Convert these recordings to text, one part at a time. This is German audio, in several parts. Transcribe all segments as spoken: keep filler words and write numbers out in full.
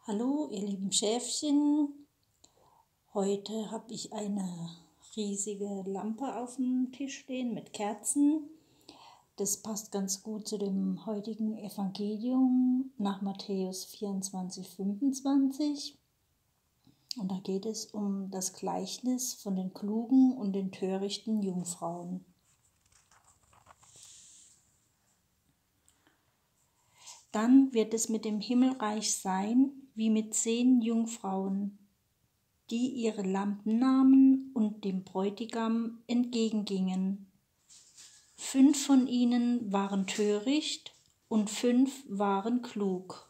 Hallo, ihr lieben Schäfchen. Heute habe ich eine riesige Lampe auf dem Tisch stehen mit Kerzen. Das passt ganz gut zu dem heutigen Evangelium nach Matthäus vierundzwanzig, fünfundzwanzig. Und da geht es um das Gleichnis von den klugen und den törichten Jungfrauen. Dann wird es mit dem Himmelreich sein, wie mit zehn Jungfrauen, die ihre Lampen nahmen und dem Bräutigam entgegengingen. Fünf von ihnen waren töricht und fünf waren klug.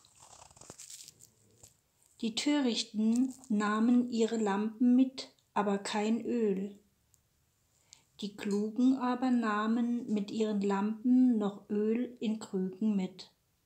Die Törichten nahmen ihre Lampen mit, aber kein Öl. Die Klugen aber nahmen mit ihren Lampen noch Öl in Krügen mit.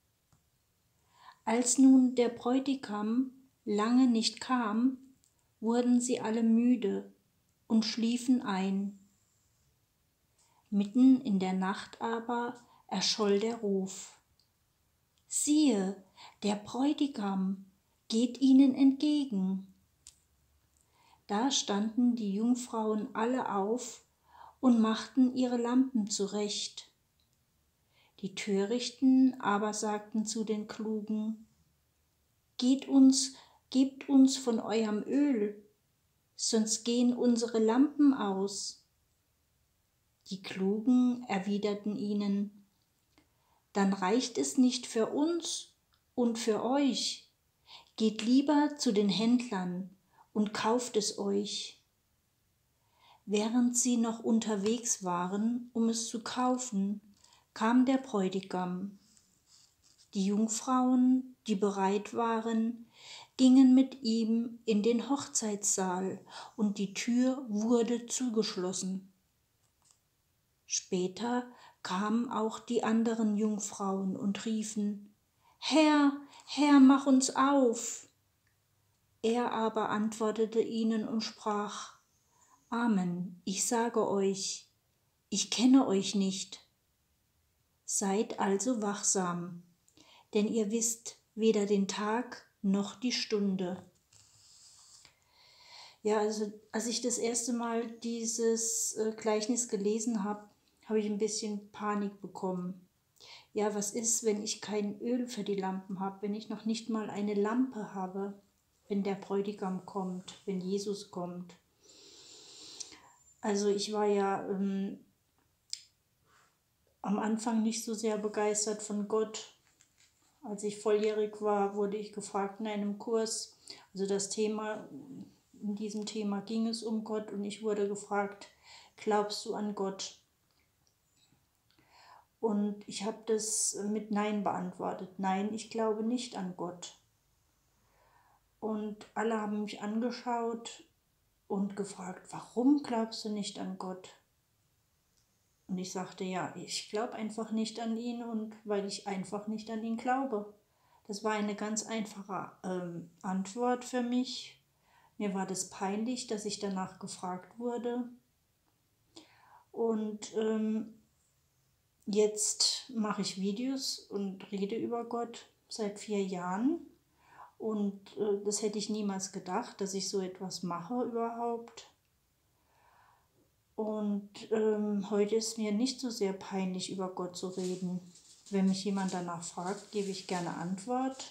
Als nun der Bräutigam lange nicht kam, wurden sie alle müde und schliefen ein. Mitten in der Nacht aber erscholl der Ruf: Siehe, der Bräutigam geht ihnen entgegen. Da standen die Jungfrauen alle auf und machten ihre Lampen zurecht. Die Törichten aber sagten zu den Klugen: Geht uns, gebt uns von eurem Öl, sonst gehen unsere Lampen aus. Die Klugen erwiderten ihnen: Dann reicht es nicht für uns und für euch. Geht lieber zu den Händlern und kauft es euch. Während sie noch unterwegs waren, um es zu kaufen, kam der Bräutigam. Die Jungfrauen, die bereit waren, gingen mit ihm in den Hochzeitssaal, und die Tür wurde zugeschlossen. Später kamen auch die anderen Jungfrauen und riefen: Herr, Herr, mach uns auf! Er aber antwortete ihnen und sprach: Amen, ich sage euch, ich kenne euch nicht. Seid also wachsam, denn ihr wisst weder den Tag noch die Stunde. Ja, also als ich das erste Mal dieses äh, Gleichnis gelesen habe, habe ich ein bisschen Panik bekommen. Ja, was ist, wenn ich kein Öl für die Lampen habe, wenn ich noch nicht mal eine Lampe habe, wenn der Bräutigam kommt, wenn Jesus kommt? Also ich war ja ähm, am Anfang nicht so sehr begeistert von Gott. Als ich volljährig war, wurde ich gefragt in einem Kurs. Also das Thema, in diesem Thema ging es um Gott, und ich wurde gefragt: Glaubst du an Gott? Und ich habe das mit Nein beantwortet. Nein, ich glaube nicht an Gott. Und alle haben mich angeschaut und gefragt: Warum glaubst du nicht an Gott? Und ich sagte: Ja, ich glaube einfach nicht an ihn, und weil ich einfach nicht an ihn glaube. Das war eine ganz einfache ähm, Antwort für mich. Mir war das peinlich, dass ich danach gefragt wurde. Und ähm, jetzt mache ich Videos und rede über Gott seit vier Jahren. Und äh, das hätte ich niemals gedacht, dass ich so etwas mache überhaupt. Und ähm, heute ist mir nicht so sehr peinlich, über Gott zu reden. Wenn mich jemand danach fragt, gebe ich gerne Antwort.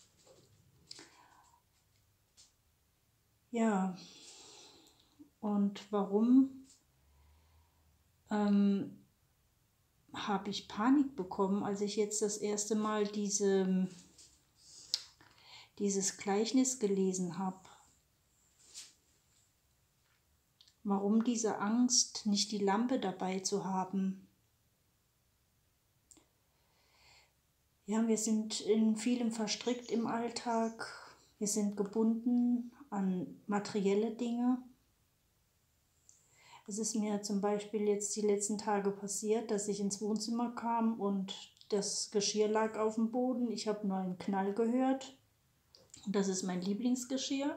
Ja, und warum ähm, habe ich Panik bekommen, als ich jetzt das erste Mal diese, dieses Gleichnis gelesen habe? Warum diese Angst, nicht die Lampe dabei zu haben? Ja, wir sind in vielem verstrickt im Alltag. Wir sind gebunden an materielle Dinge. Es ist mir zum Beispiel jetzt die letzten Tage passiert, dass ich ins Wohnzimmer kam und das Geschirr lag auf dem Boden. Ich habe nur einen Knall gehört. Das ist mein Lieblingsgeschirr.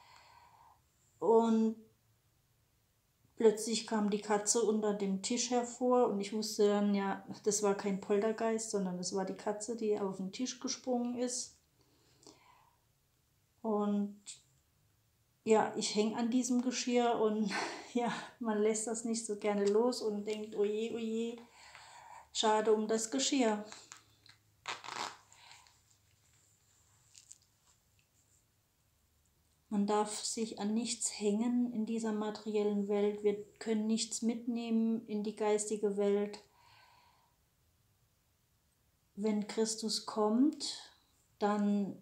Und plötzlich kam die Katze unter dem Tisch hervor, und ich wusste dann, ja, das war kein Poltergeist, sondern das war die Katze, die auf den Tisch gesprungen ist. Und ja, ich hänge an diesem Geschirr und ja, man lässt das nicht so gerne los und denkt, oje, oje, schade um das Geschirr. Man darf sich an nichts hängen in dieser materiellen Welt. Wir können nichts mitnehmen in die geistige Welt. Wenn Christus kommt, dann,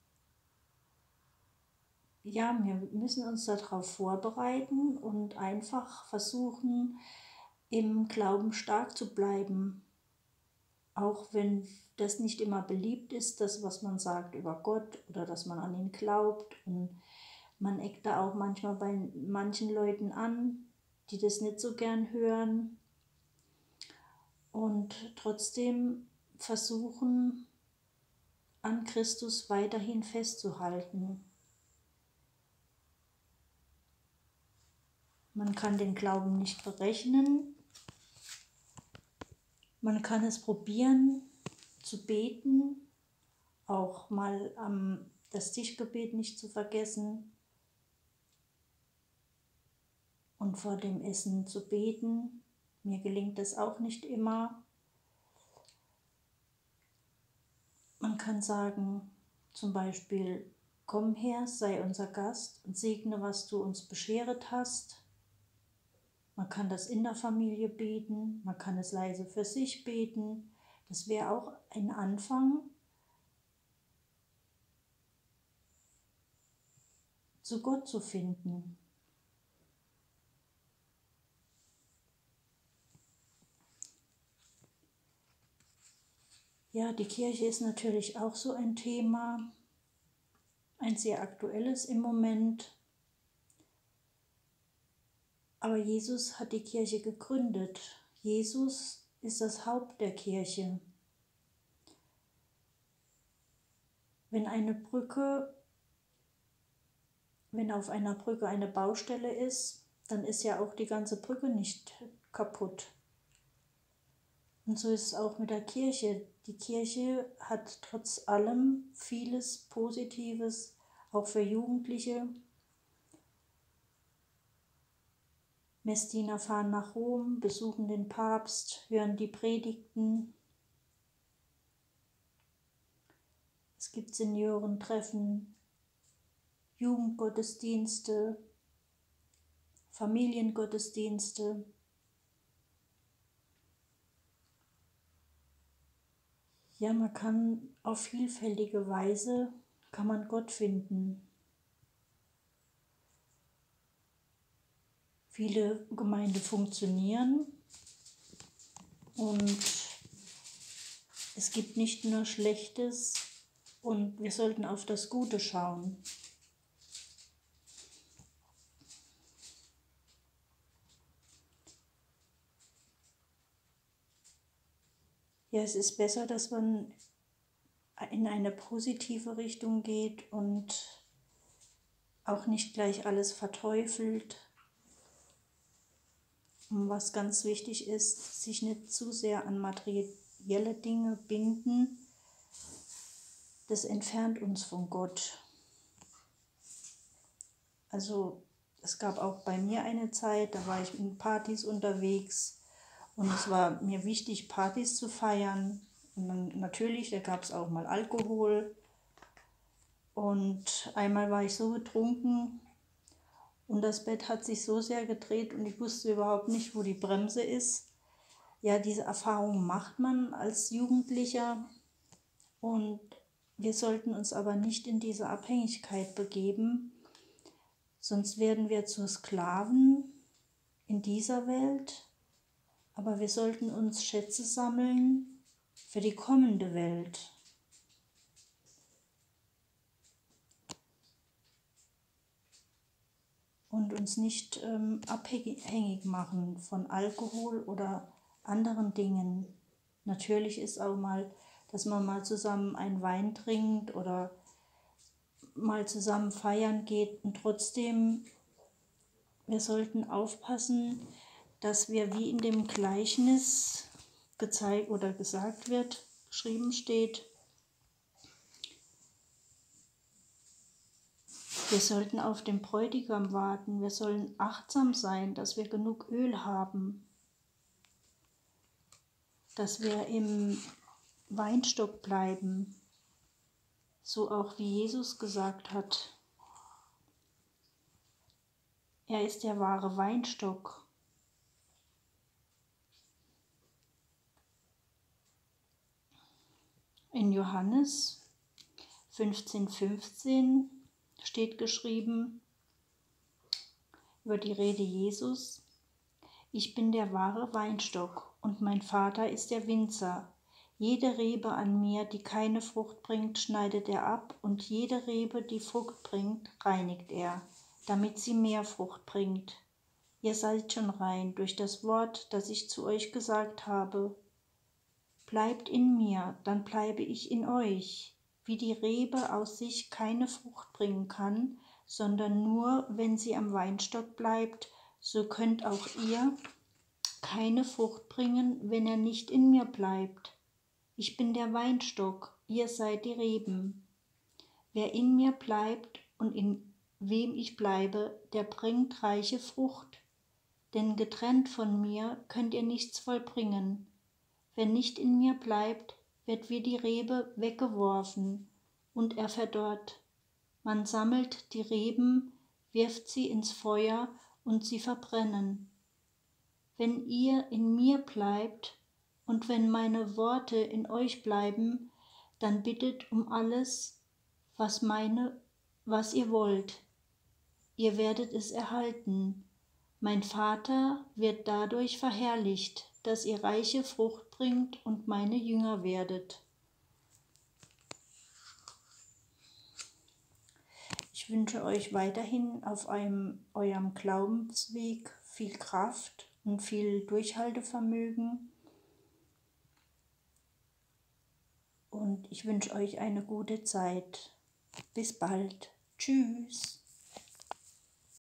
ja, wir müssen uns darauf vorbereiten und einfach versuchen, im Glauben stark zu bleiben. Auch wenn das nicht immer beliebt ist, das, was man sagt über Gott oder dass man an ihn glaubt. Und man eckt da auch manchmal bei manchen Leuten an, die das nicht so gern hören. Und trotzdem versuchen, an Christus weiterhin festzuhalten. Man kann den Glauben nicht berechnen. Man kann es probieren zu beten, auch mal am das Tischgebet nicht zu vergessen und vor dem Essen zu beten. Mir gelingt das auch nicht immer. Man kann sagen, zum Beispiel, komm her, sei unser Gast und segne, was du uns bescheret hast. Man kann das in der Familie beten, man kann es leise für sich beten. Das wäre auch ein Anfang, zu Gott zu finden. Ja, die Kirche ist natürlich auch so ein Thema, ein sehr aktuelles im Moment. Aber Jesus hat die Kirche gegründet. Jesus ist das Haupt der Kirche. Wenn eine Brücke, wenn auf einer Brücke eine Baustelle ist, dann ist ja auch die ganze Brücke nicht kaputt. Und so ist es auch mit der Kirche. Die Kirche hat trotz allem vieles Positives, auch für Jugendliche. Messdiener fahren nach Rom, besuchen den Papst, hören die Predigten. Es gibt Seniorentreffen, Jugendgottesdienste, Familiengottesdienste. Ja, man kann auf vielfältige Weise, kann man Gott finden. Viele Gemeinden funktionieren und es gibt nicht nur Schlechtes und wir sollten auf das Gute schauen. Ja, es ist besser, dass man in eine positive Richtung geht und auch nicht gleich alles verteufelt. Und was ganz wichtig ist, sich nicht zu sehr an materielle Dinge binden. Das entfernt uns von Gott. Also es gab auch bei mir eine Zeit, da war ich in Partys unterwegs und es war mir wichtig, Partys zu feiern. Und dann natürlich, da gab es auch mal Alkohol. Und einmal war ich so betrunken und das Bett hat sich so sehr gedreht und ich wusste überhaupt nicht, wo die Bremse ist. Ja, diese Erfahrung macht man als Jugendlicher und wir sollten uns aber nicht in diese Abhängigkeit begeben, sonst werden wir zu Sklaven in dieser Welt, aber wir sollten uns Schätze sammeln für die kommende Welt. Und uns nicht ähm, abhängig machen von Alkohol oder anderen Dingen. Natürlich ist auch mal, dass man mal zusammen einen Wein trinkt oder mal zusammen feiern geht. Und trotzdem, wir sollten aufpassen, dass wir wie in dem Gleichnis gezeigt oder gesagt wird, geschrieben steht, Wir sollten auf den Bräutigam warten. Wir sollen achtsam sein, dass wir genug Öl haben, dass wir im Weinstock bleiben, so auch wie Jesus gesagt hat. Er ist der wahre Weinstock. In Johannes fünfzehn fünfzehn steht geschrieben über die Rede Jesus: Ich bin der wahre Weinstock und mein Vater ist der Winzer. Jede Rebe an mir, die keine Frucht bringt, schneidet er ab, und jede Rebe, die Frucht bringt, reinigt er, damit sie mehr Frucht bringt. Ihr seid schon rein durch das Wort, das ich zu euch gesagt habe. Bleibt in mir, dann bleibe ich in euch. Wie die Rebe aus sich keine Frucht bringen kann, sondern nur, wenn sie am Weinstock bleibt, so könnt auch ihr keine Frucht bringen, wenn er nicht in mir bleibt. Ich bin der Weinstock, ihr seid die Reben. Wer in mir bleibt und in wem ich bleibe, der bringt reiche Frucht. Denn getrennt von mir könnt ihr nichts vollbringen. Wer nicht in mir bleibt, wird wie die Rebe weggeworfen und er verdorrt. Man sammelt die Reben, wirft sie ins Feuer und sie verbrennen. Wenn ihr in mir bleibt und wenn meine Worte in euch bleiben, dann bittet um alles, was meine, was ihr wollt. Ihr werdet es erhalten. Mein Vater wird dadurch verherrlicht, dass ihr reiche Frucht bringt und meine Jünger werdet. Ich wünsche euch weiterhin auf einem, eurem Glaubensweg viel Kraft und viel Durchhaltevermögen. Und ich wünsche euch eine gute Zeit. Bis bald. Tschüss.